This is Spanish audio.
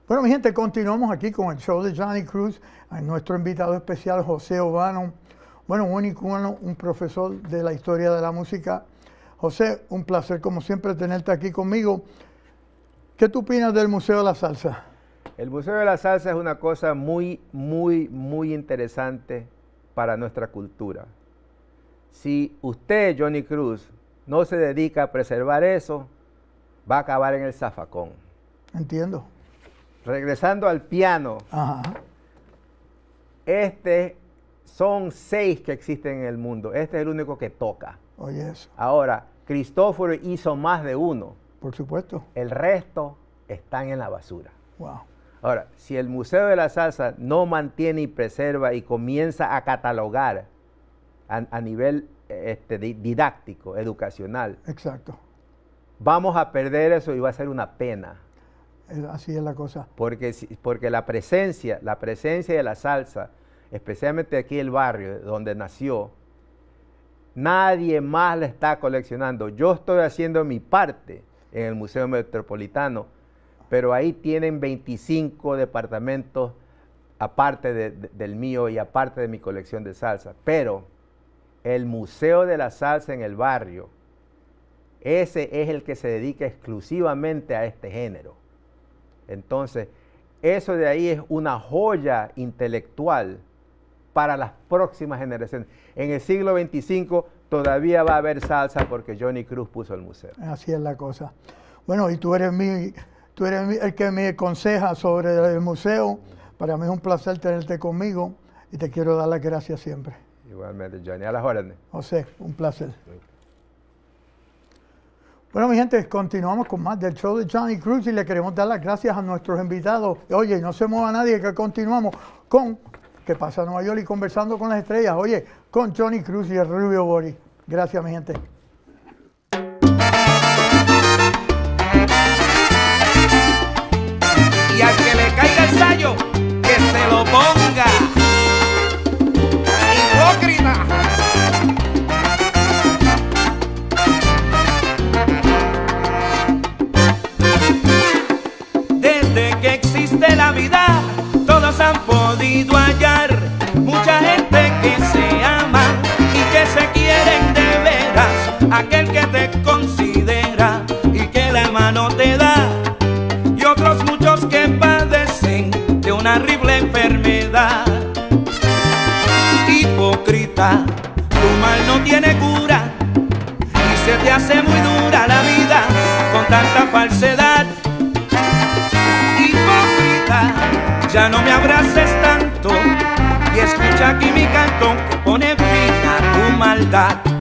Bueno, mi gente, continuamos aquí con el show de Johnny Cruz. Nuestro invitado especial, José O'Bannon. Bueno, un icono, un profesor de la historia de la música. José, un placer como siempre tenerte aquí conmigo. ¿Qué tú opinas del Museo de la Salsa? El Museo de la Salsa es una cosa muy interesante para nuestra cultura. Si usted, Johnny Cruz, no se dedica a preservar eso, va a acabar en el zafacón. Entiendo. Regresando al piano, Ajá. Son 6 que existen en el mundo. Este es el único que toca. Oye, eso. Ahora, Cristóforo hizo más de uno. Por supuesto. El resto están en la basura. Wow. Ahora, si el Museo de la Salsa no mantiene y preserva y comienza a catalogar a nivel didáctico, educacional, Exacto. vamos a perder eso y va a ser una pena. Así es la cosa. Porque la presencia de la salsa, especialmente aquí en el barrio donde nació, nadie más la está coleccionando. Yo estoy haciendo mi parte en el Museo Metropolitano, pero ahí tienen 25 departamentos aparte del mío y aparte de mi colección de salsa. Pero el Museo de la Salsa en el barrio, ese es el que se dedica exclusivamente a este género. Entonces, eso de ahí es una joya intelectual para las próximas generaciones. En el siglo XXV todavía va a haber salsa porque Johnny Cruz puso el museo. Así es la cosa. Bueno, y tú eres el que me aconseja sobre el museo. Para mí es un placer tenerte conmigo y te quiero dar las gracias siempre. Igualmente, Johnny. A las órdenes. José, un placer. Bueno, mi gente, continuamos con más del show de Johnny Cruz y le queremos dar las gracias a nuestros invitados. Oye, no se mueva nadie, que continuamos con ¿Qué pasa en Nueva York? Y conversando con las estrellas, oye, con Johnny Cruz y el Rubio Boris. Gracias, mi gente. Y al que le caiga el sayo, que se lo ponga. Hipócrita. Desde que existe la vida, todos han podido hallar mucha gente que se ama y que se quieren de veras. Aquel que te considera y que la mano te da, y otros muchos que padecen de una horrible enfermedad. Hipócrita, tu mal no tiene cura y se te hace muy dura la vida con tanta falsedad. Hipócrita, ya no me abraces tanto y escucha aquí mi canto que pone fin a tu maldad.